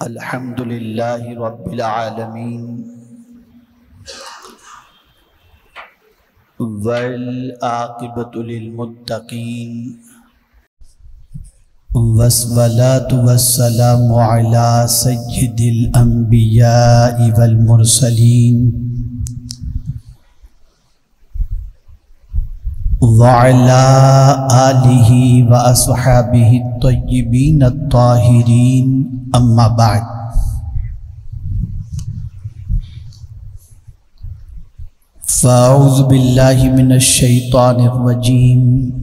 الحمد للہ رب العالمین والعاقبۃ للمتقین والصلاة والسلام علی سید الانبیاء والمرسلین وعلی آلہ واصحابہ الطیبین الطاہرین اما بعد فاعوذ باللہ من الشیطان الرجیم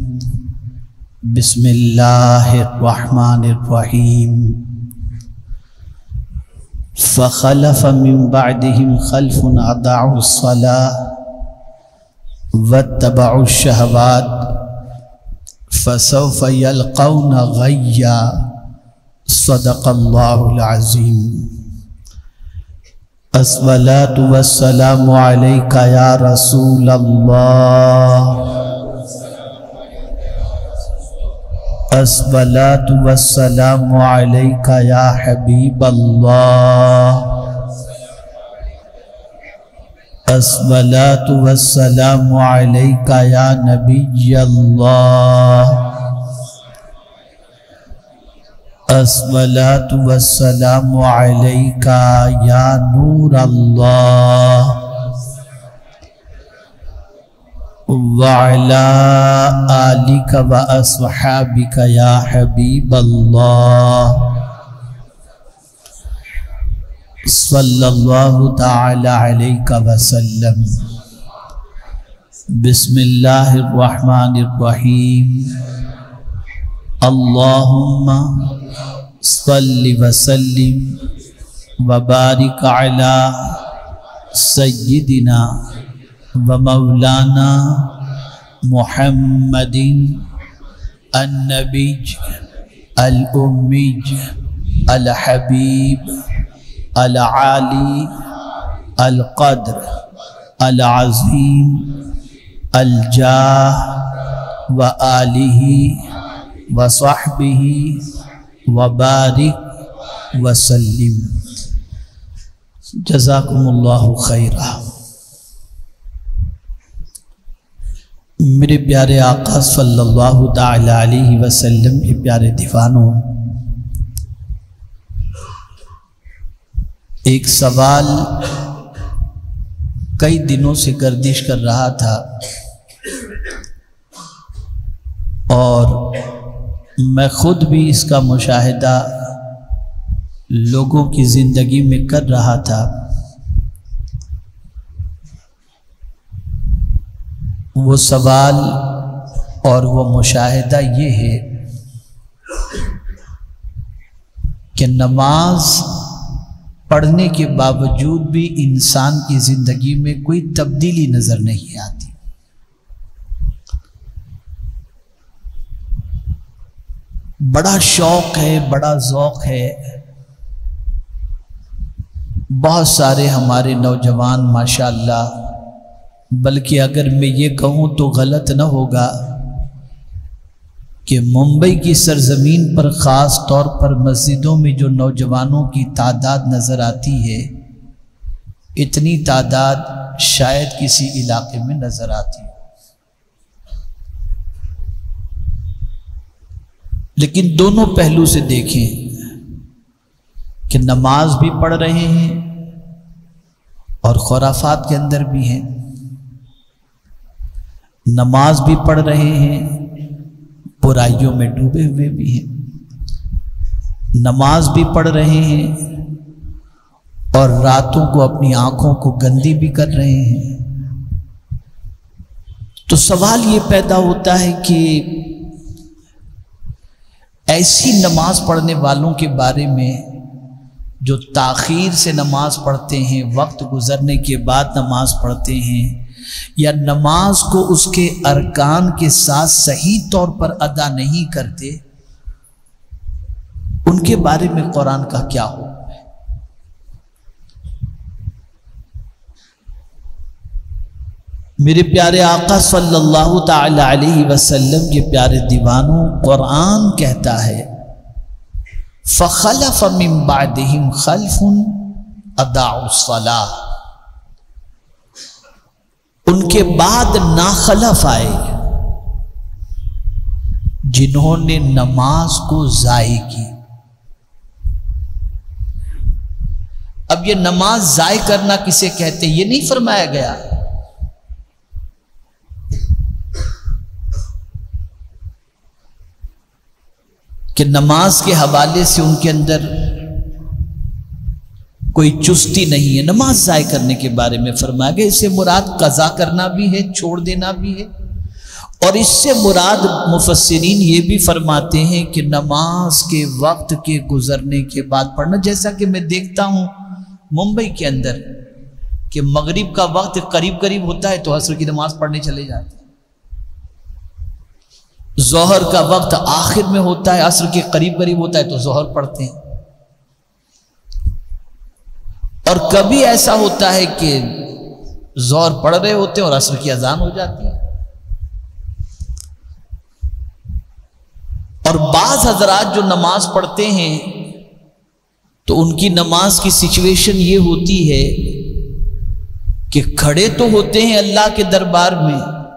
بسم اللہ الرحمن الرحیم فخلف من بعدهم خلف اضاعوا الصلاة واتبعوا الشہوات فسوف یلقون غیا صدق اللہ العظیم الصلاة والسلام علیک یا رسول اللہ الصلاة والسلام علیک یا حبیب اللہ الصلاة والسلام علیک یا نبی اللہ الصلاة والسلام علیک یا نور اللہ وعلی آلک واصحابک یا حبیب اللہ صلی اللہ تعالی علیہ وسلم بسم اللہ الرحمن الرحیم اللہم صلی وسلم وبارک علی سیدنا ومولانا محمد النبی الامی الحبیب العالی القدر العظیم الجاہ وآلہ وصحبہ وبارک وسلم جزاکم اللہ خیرہ۔ میرے پیارے آقا صلی اللہ تعالی علیہ وسلم کے پیارے دیوانوں، ایک سوال کئی دنوں سے گردش کر رہا تھا اور میں خود بھی اس کا مشاہدہ لوگوں کی زندگی میں کر رہا تھا۔ وہ سوال اور وہ مشاہدہ یہ ہے کہ نماز پڑھنے کے باوجود بھی انسان کی زندگی میں کوئی تبدیلی نظر نہیں آتی۔ بڑا شوق ہے، بڑا ذوق ہے، بہت سارے ہمارے نوجوان ماشاءاللہ، بلکہ اگر میں یہ کہوں تو غلط نہ ہوگا کہ ممبئی کی سرزمین پر خاص طور پر مسجدوں میں جو نوجوانوں کی تعداد نظر آتی ہے، اتنی تعداد شاید کسی علاقے میں نظر آتی ہے۔ لیکن دونوں پہلو سے دیکھیں کہ نماز بھی پڑھ رہے ہیں اور خرافات کے اندر بھی ہیں، نماز بھی پڑھ رہے ہیں، برائیوں میں ڈوبے ہوئے بھی ہیں، نماز بھی پڑھ رہے ہیں اور راتوں کو اپنی آنکھوں کو گندی بھی کر رہے ہیں۔ تو سوال یہ پیدا ہوتا ہے کہ ایسی نماز پڑھنے والوں کے بارے میں جو تاخیر سے نماز پڑھتے ہیں، وقت گزرنے کے بعد نماز پڑھتے ہیں، یا نماز کو اس کے ارکان کے ساتھ صحیح طور پر ادا نہیں کرتے، ان کے بارے میں قرآن کا کیا حکم ہے؟ میرے پیارے آقا صلی اللہ تعالی علیہ وسلم کے پیارے دیوانوں، قرآن کہتا ہے فخلف من بعدهم خلف اضاعوا الصلاۃ، ان کے بعد ناخلف آئے جنہوں نے نماز کو ضائع کی۔ اب یہ نماز ضائع کرنا کسے کہتے ہیں یہ نہیں فرمایا گیا، کہ نماز کے حوالے سے ان کے اندر کوئی چستی نہیں ہے۔ نماز ضائع کرنے کے بارے میں فرمایا گیا، اس سے مراد قضا کرنا بھی ہے، چھوڑ دینا بھی ہے، اور اس سے مراد مفسرین یہ بھی فرماتے ہیں کہ نماز کے وقت کے گزرنے کے بعد پڑھنا، جیسا کہ میں دیکھتا ہوں ممبئی کے اندر کہ مغرب کا وقت قریب قریب ہوتا ہے تو عصر کی نماز پڑھنے چلے جاتے ہیں، ظہر کا وقت آخر میں ہوتا ہے، عصر کے قریب قریب ہوتا ہے تو ظہر پڑھتے ہیں، اور کبھی ایسا ہوتا ہے کہ ظہر پڑھ رہے ہوتے ہیں اور عصر کی اذان ہو جاتی ہے۔ اور بعض حضرات جو نماز پڑھتے ہیں تو ان کی نماز کی سچویشن یہ ہوتی ہے کہ کھڑے تو ہوتے ہیں اللہ کے دربار میں،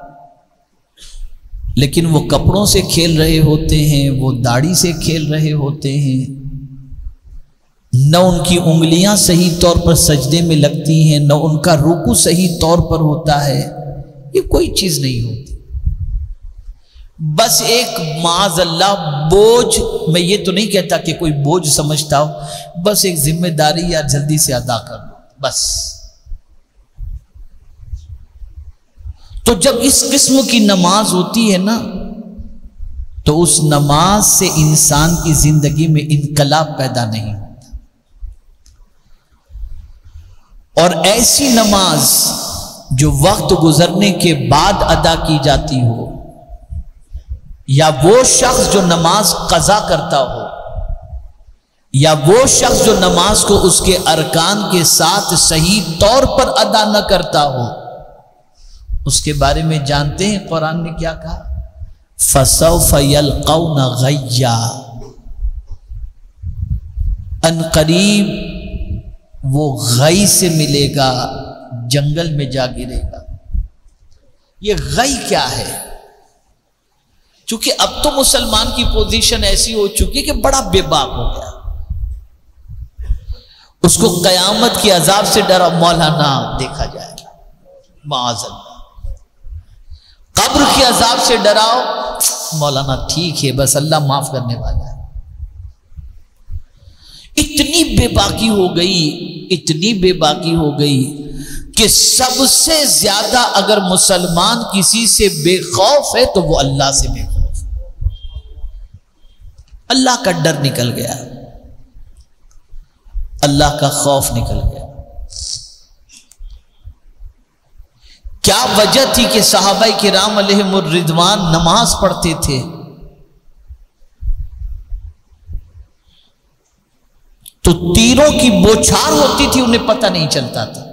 لیکن وہ کپڑوں سے کھیل رہے ہوتے ہیں، وہ داڑھی سے کھیل رہے ہوتے ہیں، نہ ان کی انگلیاں صحیح طور پر سجدے میں لگتی ہیں، نہ ان کا رکوع صحیح طور پر ہوتا ہے، یہ کوئی چیز نہیں ہوتی، بس ایک معاذ اللہ بوجھ، میں یہ تو نہیں کہتا کہ کوئی بوجھ سمجھتا ہو، بس ایک ذمہ داری یا جلدی سے ادا کر لو بس۔ تو جب اس قسم کی نماز ہوتی ہے نا تو اس نماز سے انسان کی زندگی میں انقلاب پیدا نہیں ہوتا، اور ایسی نماز جو وقت گزرنے کے بعد ادا کی جاتی ہو، یا وہ شخص جو نماز قضا کرتا ہو، یا وہ شخص جو نماز کو اس کے ارکان کے ساتھ صحیح طور پر ادا نہ کرتا ہو، اس کے بارے میں جانتے ہیں قرآن نے کیا کہا؟ فَسَوْفَ يَلْقَوْنَ غَيًّا، ان قریب وہ غی سے ملے گا، جنگل میں جا گرے گا۔ یہ غی کیا ہے؟ چونکہ اب تو مسلمان کی پوزیشن ایسی ہو چکی کہ بڑا بے باک ہو گیا، اس کو قیامت کی عذاب سے ڈرا مولانا دیکھا جائے گا، معاذ اللہ، قبر کی عذاب سے ڈراؤ مولانا ٹھیک ہے بس اللہ معاف کرنے والا ہے۔ اتنی بے باکی ہو گئی، اتنی بے باکی ہو گئی کہ سب سے زیادہ اگر مسلمان کسی سے بے خوف ہے تو وہ اللہ سے بے خوف، اللہ کا ڈر نکل گیا، اللہ کا خوف نکل گیا۔ کیا وجہ تھی کہ صحابہ کرام علیہم الرضوان نماز پڑھتے تھے؟ تو تیروں کی بوچھار ہوتی تھی، انہیں پتہ نہیں چلتا تھا۔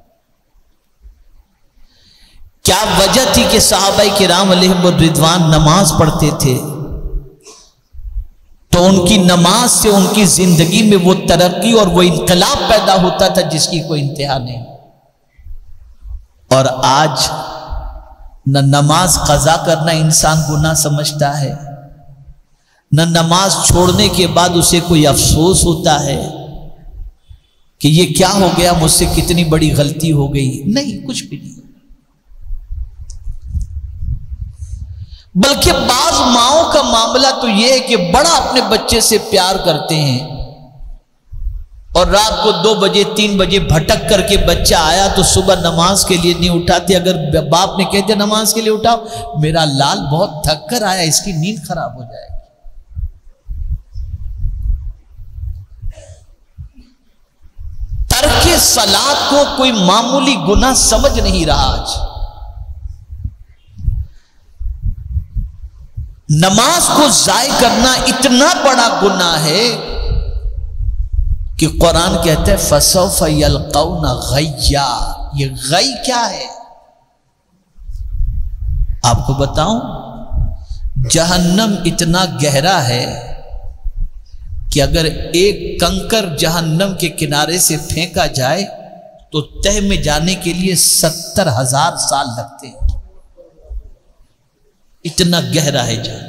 کیا وجہ تھی کہ صحابہ کرام علیہم الرضوان نماز پڑھتے تھے؟ تو ان کی نماز سے ان کی زندگی میں وہ ترقی اور وہ انقلاب پیدا ہوتا تھا جس کی کوئی انتہا نہیں۔ اور آج نہ نماز قضا کرنا انسان گناہ سمجھتا ہے، نہ نماز چھوڑنے کے بعد اسے کوئی افسوس ہوتا ہے کہ یہ کیا ہو گیا، مجھ سے کتنی بڑی غلطی ہو گئی، نہیں، کچھ بھی نہیں۔ بلکہ بعض ماؤں کا معاملہ تو یہ ہے کہ بڑا اپنے بچے سے پیار کرتے ہیں، اور رات کو 2 بجے 3 بجے بھٹک کر کے بچہ آیا تو صبح نماز کے لیے نہیں اٹھاتے۔ اگر باپ نے کہہ دیا نماز کے لیے اٹھاؤ، میرا لال بہت تھک کر آیا، اس کی نیند خراب ہو جائے گی۔ ترک صلاۃ کو کوئی معمولی گناہ سمجھ نہیں رہا آج۔ نماز کو ضائع کرنا اتنا بڑا گناہ ہے کہ قرآن کہتا ہے فَسَوْفَ يَلْقَوْنَ غَيًّا۔ یہ غی کیا ہے؟ آپ کو بتاؤں، جہنم اتنا گہرا ہے کہ اگر ایک کنکر جہنم کے کنارے سے پھینکا جائے تو تہ میں جانے کے لیے 70,000 سال لگتے ہیں، اتنا گہرا ہے جہنم۔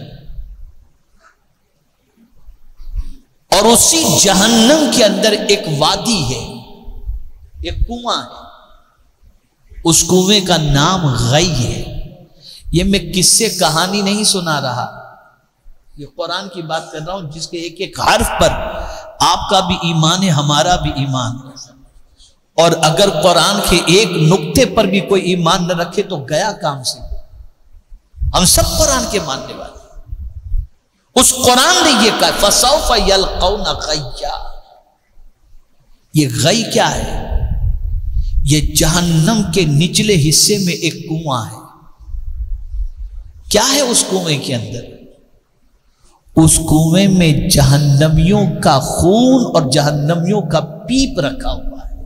اور اسی جہنم کے اندر ایک وادی ہے، ایک کنواں ہے، اس کنویں کا نام غی ہے۔ یہ میں قصے کہانی نہیں سنا رہا، یہ قرآن کی بات کر رہا ہوں جس کے ایک ایک حرف پر آپ کا بھی ایمان ہے، ہمارا بھی ایمان ہے۔ اور اگر قرآن کے ایک نقطے پر بھی کوئی ایمان نہ رکھے تو گیا کام سے۔ ہم سب قرآن کے ماننے والے، اس قرآن نے یہ کہا فَسَوْفَ يَلْقَوْنَ غَيًّا۔ یہ غی کیا ہے؟ یہ جہنم کے نچلے حصے میں ایک کنواں ہے۔ کیا ہے اس کنویں کے اندر؟ اس کنویں میں جہنمیوں کا خون اور جہنمیوں کا پیپ رکھا ہوا ہے،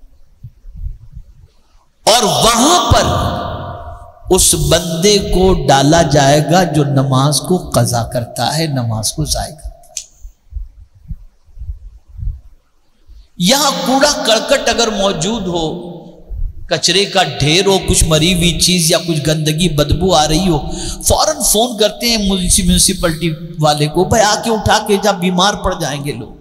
اور وہاں پر اس بندے کو ڈالا جائے گا جو نماز کو قضا کرتا ہے، نماز کو ضائع کرتا ہے۔ یہاں کوڑا کرکٹ اگر موجود ہو، کچرے کا ڈھیر ہو، کچھ مری ہوئی چیز یا کچھ گندگی بدبو آ رہی ہو، فوراً فون کرتے ہیں میونسپلٹی والے کو، بھائی آ کے اٹھا کے جب بیمار پڑ جائیں گے لوگ۔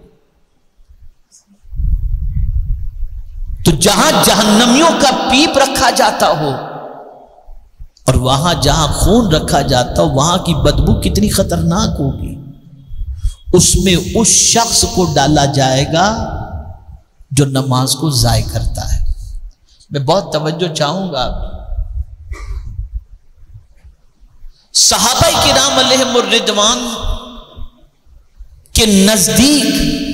تو جہاں جہنمیوں کا پیپ رکھا جاتا ہو اور وہاں جہاں خون رکھا جاتا ہو، وہاں کی بدبو کتنی خطرناک ہوگی۔ اس میں اس شخص کو ڈالا جائے گا جو نماز کو ضائع کرتا ہے۔ میں بہت توجہ چاہوں گا، صحابہ کرام علیہم الرضوان کے نزدیک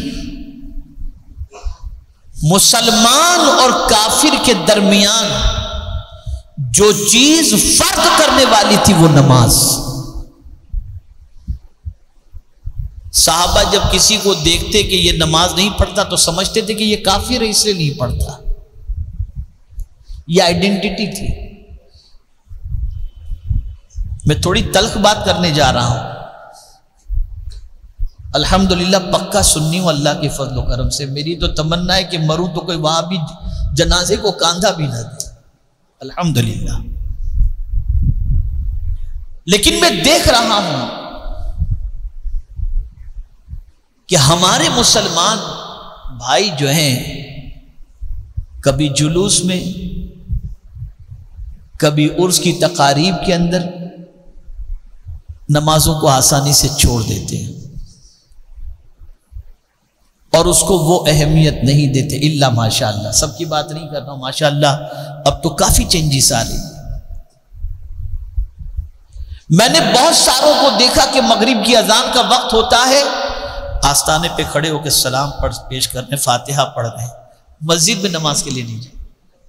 مسلمان اور کافر کے درمیان جو چیز فرق کرنے والی تھی وہ نماز۔ صحابہ جب کسی کو دیکھتے کہ یہ نماز نہیں پڑھتا تو سمجھتے تھے کہ یہ کافر ہے اس لیے نہیں پڑھتا، یہ آئیڈینٹی تھی۔ میں تھوڑی تلخ بات کرنے جا رہا ہوں، الحمدللہ پکا سنی ہوں اللہ کے فضل و کرم سے۔ میری تو تمنا ہے کہ مروں تو کوئی وہاں بھی جنازے کو کاندھا بھی نہ دے، الحمدللہ۔ لیکن میں دیکھ رہا ہوں کہ ہمارے مسلمان بھائی جو ہیں کبھی جلوس میں، کبھی عرس کی تقاریب کے اندر نمازوں کو آسانی سے چھوڑ دیتے ہیں اور اس کو وہ اہمیت نہیں دیتے، الا ماشاءاللہ۔ سب کی بات نہیں کر رہا ہوں، ماشاءاللہ اب تو کافی چینجز آ رہی۔ میں نے بہت ساروں کو دیکھا کہ مغرب کی اذان کا وقت ہوتا ہے، آستانے پہ کھڑے ہو کے سلام پیش کر رہے ہیں، فاتحہ پڑھ رہے ہیں، مسجد میں نماز کے لیے نہیں جائے۔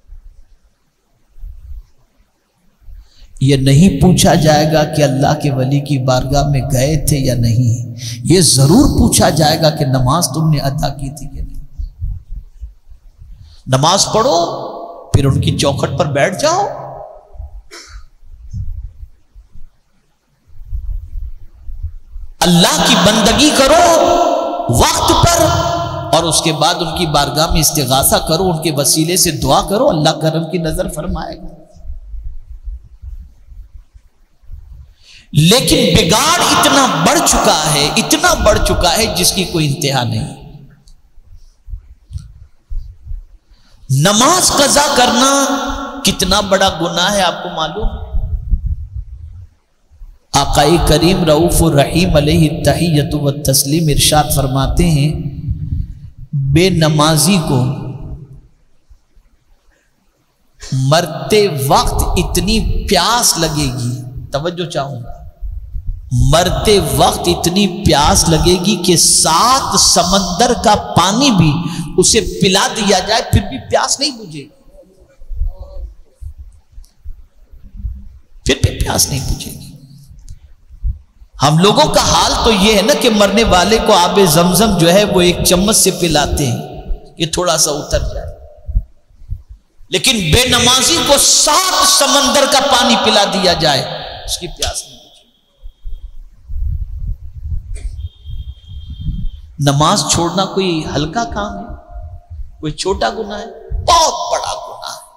یہ نہیں پوچھا جائے گا کہ اللہ کے ولی کی بارگاہ میں گئے تھے یا نہیں، یہ ضرور پوچھا جائے گا کہ نماز تم نے ادا کی تھی کہ نہیں۔ نماز پڑھو پھر ان کی چوکھٹ پر بیٹھ جاؤ، اللہ کی بندگی کرو وقت پر، اور اس کے بعد ان کی بارگاہ میں استغاثہ کرو، ان کے وسیلے سے دعا کرو، اللہ کرم کی نظر فرمائے گا۔ لیکن بگاڑ اتنا بڑھ چکا ہے، اتنا بڑھ چکا ہے جس کی کوئی انتہا نہیں۔ نماز قضا کرنا کتنا بڑا گناہ ہے آپ کو معلوم؟ آقا کریم رؤوف الرحیم علیہ التحیۃ والتسلیم ارشاد فرماتے ہیں، بے نمازی کو مرتے وقت اتنی پیاس لگے گی، توجہ چاہوں گا، مرتے وقت اتنی پیاس لگے گی کہ 7 سمندر کا پانی بھی اسے پلا دیا جائے پھر بھی پیاس نہیں بجھے گی، پھر بھی پیاس نہیں بجھے گی۔ ہم لوگوں کا حال تو یہ ہے نا کہ مرنے والے کو آب زمزم جو ہے وہ ایک چمچ سے پلاتے ہیں کہ تھوڑا سا اتر جائے، لیکن بے نمازی کو 7 سمندر کا پانی پلا دیا جائے اس کی پیاس نہیں بجھے۔ نماز چھوڑنا کوئی ہلکا کام ہے؟ کوئی چھوٹا گناہ ہے؟ بہت بڑا گناہ ہے،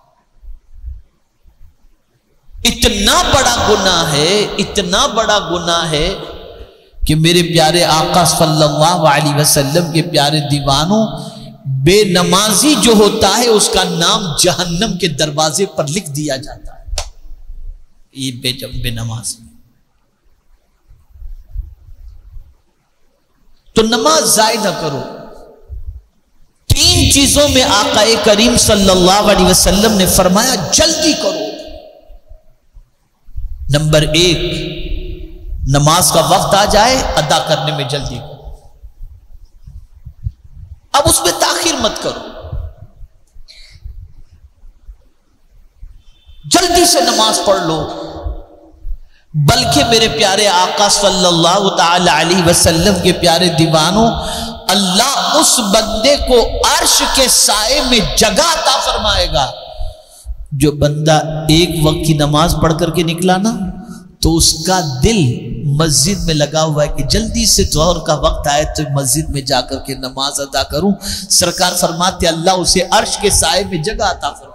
اتنا بڑا گناہ ہے، اتنا بڑا گناہ ہے کہ میرے پیارے آقا صلی اللہ علیہ وسلم کے پیارے دیوانوں، بے نمازی جو ہوتا ہے اس کا نام جہنم کے دروازے پر لکھ دیا جاتا ہے، یہ بے نمازی۔ تو نماز ضائع نہ کرو۔ 3 چیزوں میں آقا کریم صلی اللہ علیہ وسلم نے فرمایا جلدی کرو۔ نمبر 1، نماز کا وقت آ جائے ادا کرنے میں جلدی کرو، اب اس میں تاخیر مت کرو، جلدی سے نماز پڑھ لو۔ بلکہ میرے پیارے آقا صلی اللہ تعالی علیہ وسلم کے پیارے دیوانوں، اللہ اس بندے کو عرش کے سائے میں جگہ عطا فرمائے گا جو بندہ ایک وقت کی نماز پڑھ کر کے نکلا نا، تو اس کا دل مسجد میں لگا ہوا ہے کہ جلدی سے ظہر کا وقت آئے تو مسجد میں جا کر کے نماز ادا کروں۔ سرکار فرماتے اللہ اسے عرش کے سائے میں جگہ عطا فرمائے۔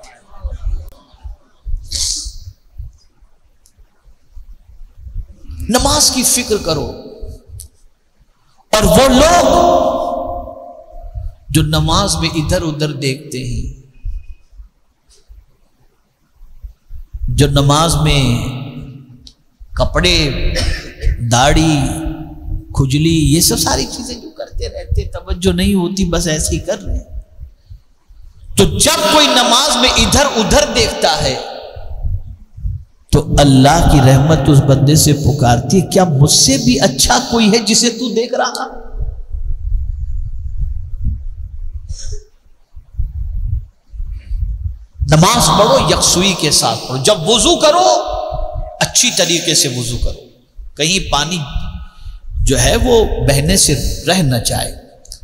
نماز کی فکر کرو۔ اور وہ لوگ جو نماز میں ادھر ادھر دیکھتے ہیں، جو نماز میں کپڑے، داڑھی، کھجلی، یہ سب ساری چیزیں جو کرتے رہتے، توجہ نہیں ہوتی، بس ایسے ہی کر رہے ہیں، تو جب کوئی نماز میں ادھر ادھر دیکھتا ہے تو اللہ کی رحمت اس بندے سے پکارتی ہے کیا مجھ سے بھی اچھا کوئی ہے جسے تو دیکھ رہا؟ نماز پڑھو یکسوئی کے ساتھ پڑھو۔ جب وضو کرو اچھی طریقے سے وضو کرو، کہیں پانی جو ہے وہ بہنے سے رہ نہ جائے۔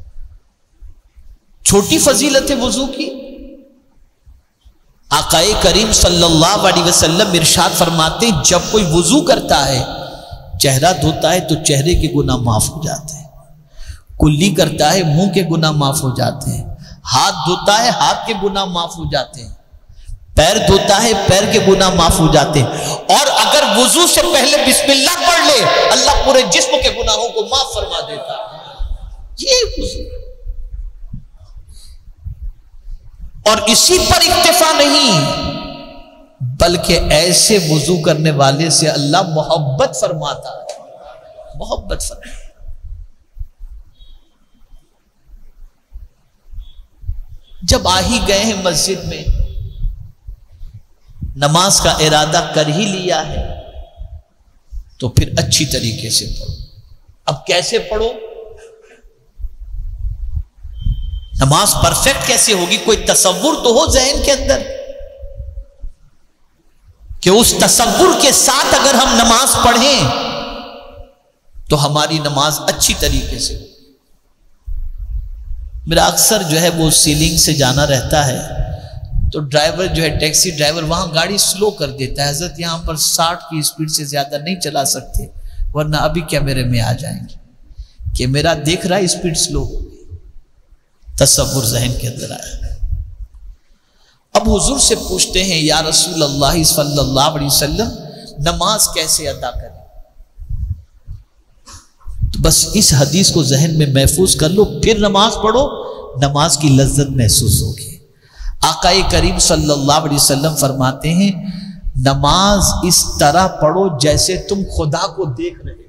چھوٹی فضیلت ہے وضو کی، آقا کریم صلی اللہ علیہ وسلم ارشاد فرماتے ہیں جب کوئی وضو کرتا ہے، چہرہ دھوتا ہے تو چہرے کے گناہ معاف ہو جاتے ہیں، کلی کرتا ہے منہ کے گناہ معاف ہو جاتے ہیں، ہاتھ دھوتا ہے ہاتھ کے گناہ معاف ہو جاتے ہیں، پیر دھوتا ہے پیر کے گناہ معاف ہو جاتے ہیں، اور اگر وضو سے پہلے بسم اللہ پڑھ لے اللہ پورے جسم کے گناہوں کو معاف فرما دیتا ہے۔ یہ وضو، اور اسی پر اکتفا نہیں بلکہ ایسے وضو کرنے والے سے اللہ محبت فرماتا ہے، محبت فرماتا ہے۔ جب آ ہی گئے ہیں مسجد میں، نماز کا ارادہ کر ہی لیا ہے تو پھر اچھی طریقے سے پڑھو۔ اب کیسے پڑھو؟ نماز پرفیکٹ کیسے ہوگی؟ کوئی تصور تو ہو ذہن کے اندر کہ اس تصور کے ساتھ اگر ہم نماز پڑھیں تو ہماری نماز اچھی طریقے سے ہو۔ میرا اکثر جو ہے وہ سیلنگ سے جانا رہتا ہے تو ڈرائیور جو ہے ٹیکسی ڈرائیور وہاں گاڑی سلو کر دیتا ہے، حضرت یہاں پر 60 کی اسپیڈ سے زیادہ نہیں چلا سکتے ورنہ ابھی کیمرے میں آ جائیں گے کہ میرا دیکھ رہا ہے اسپیڈ سلو ہو گئی۔ تصور ذہن کے اندر آیا۔ اب حضور سے پوچھتے ہیں یا رسول اللہ صلی اللہ علیہ وسلم نماز کیسے ادا کریں؟ تو بس اس حدیث کو ذہن میں محفوظ کر لو، پھر نماز پڑھو، نماز کی لذت محسوس ہوگی۔ آقا کریم صلی اللہ علیہ وسلم فرماتے ہیں نماز اس طرح پڑھو جیسے تم خدا کو دیکھ رہے ہو،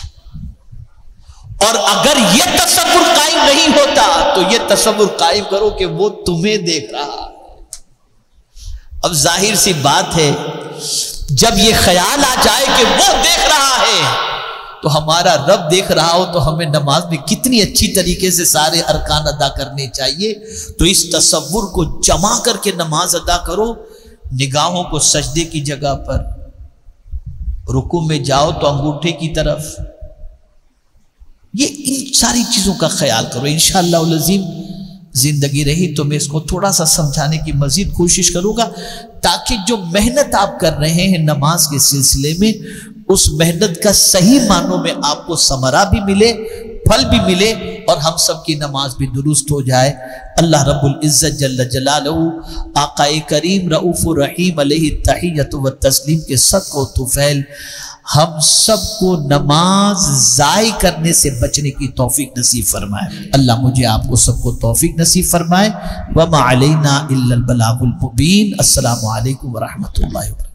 اور اگر یہ تصور قائم نہیں ہوتا تو یہ تصور قائم کرو کہ وہ تمہیں دیکھ رہا ہے۔ اب ظاہر سی بات ہے جب یہ خیال آ جائے کہ وہ دیکھ رہا ہے تو ہمارا رب دیکھ رہا ہو تو ہمیں نماز میں کتنی اچھی طریقے سے سارے ارکان ادا کرنے چاہیے۔ تو اس تصور کو جمع کر کے نماز ادا کرو۔ نگاہوں کو سجدے کی جگہ پر، رکوع میں جاؤ تو انگوٹھے کی طرف، یہ ان ساری چیزوں کا خیال کرو۔ انشاءاللہ العظیم زندگی رہی تو میں اس کو تھوڑا سا سمجھانے کی مزید کوشش کروں گا تاکہ جو محنت آپ کر رہے ہیں نماز کے سلسلے میں اس محنت کا صحیح معنوں میں آپ کو ثمرہ بھی ملے، پھل بھی ملے، اور ہم سب کی نماز بھی درست ہو جائے۔ اللہ رب العزت جل جلالہ آقا کریم رؤوف الرحیم علیہ التحیۃ والتسلیم کے صدقہ و طفیل ہم سب کو نماز ضائع کرنے سے بچنے کی توفیق نصیب فرمائے۔ اللہ مجھے آپ کو سب کو توفیق نصیب فرمائے۔ وما علینا الا البلاغ المبین۔ السلام علیکم ورحمۃ اللہ وبرکاتہ۔